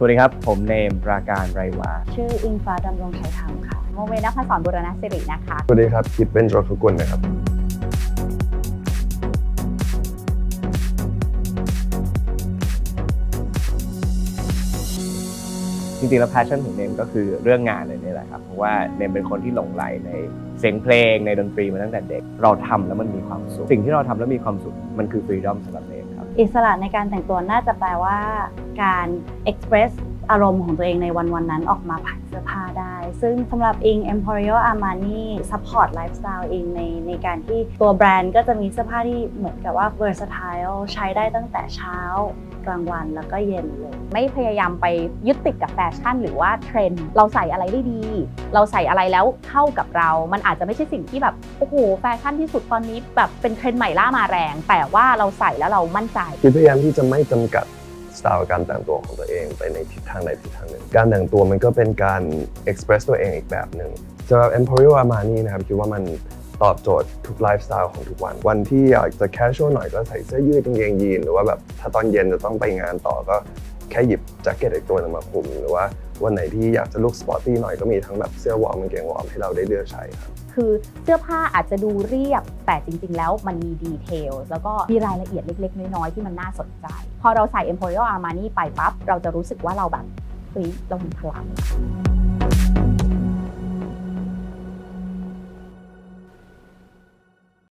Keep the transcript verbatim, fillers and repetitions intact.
วัสดีครับผมเนมปราการไรวาชื่ออิงฟ้าดำรงชัยธรรมค่ะโมเมนภศรบุรณศิรินะคะสวัสดีครับคิดเป็นจรขกุลนะครับจริงๆแล้วแพชชั่นของเนมก็คือเรื่องงานเลยนี่แหละครับเพราะว่าเนมเป็นคนที่หลงใหลในเสียงเพลงในดนตรีมาตั้งแต่เด็กเราทำแล้วมันมีความสุขสิ่งที่เราทำแล้วมีความสุขมันคือฟรีดอมสำหรับเนมครับอิสระในการแต่งตัวน่าจะแปลว่าการเอ็กซ์เพรสอารมณ์ของตัวเองในวันวันนั้นออกมาผ่านเสื้อผ้าได้ซึ่งสำหรับอิง Emporio Armani Support Lifestyle อิงในในการที่ตัวแบรนด์ก็จะมีเสื้อผ้าที่เหมือนกับว่า versatile ใช้ได้ตั้งแต่เช้ากลางวันแล้วก็เย็นเลยไม่พยายามไปยึดติดกับแฟชั่นหรือว่าเทรนด์เราใส่อะไรได้ดีเราใส่อะไรแล้วเข้ากับเรามันอาจจะไม่ใช่สิ่งที่แบบโอ้โหแฟชั่นที่สุดตอนนี้แบบเป็นเทรนด์ใหม่ล่ามาแรงแต่ว่าเราใส่แล้วเรามั่นใจพยายามที่จะไม่จำกัดสไตล์การแต่งตัวของตัวเองไปในทิศทางใดทิศทางหนึ่งการแต่งตัวมันก็เป็นการเอ็กซ์เพรสตัวเองอีกแบบหนึ่งสำหรับ Emporio Armani นะครับคิดว่ามันตอบโจทย์ทุกไลฟ์สไตล์ของทุกวันวันที่อยากจะแคชชวลหน่อยก็ใส่เสื้อยืดกางเกงยีนหรือว่าแบบถ้าตอนเย็นจะต้องไปงานต่อก็แค่หยิบแจ็คเก็ตอีกตัวนึงมาคลุมหรือว่าวันไหนที่อยากจะลุคสปอร์ตตี้หน่อยก็มีทั้งแบบเสื้อวอร์มกางเกงวอร์มให้เราได้เลือกใช้ครับคือเสื้อผ้าอาจจะดูเรียบแต่จริงๆแล้วมันมีดีเทลแล้วก็มีรายละเอียดเล็กๆน้อยๆที่มันน่าสนใจพอเราใส่ Emporio Armani ไปปั๊บเราจะรู้สึกว่าเราแบบเฮ้ยเรามีพลัง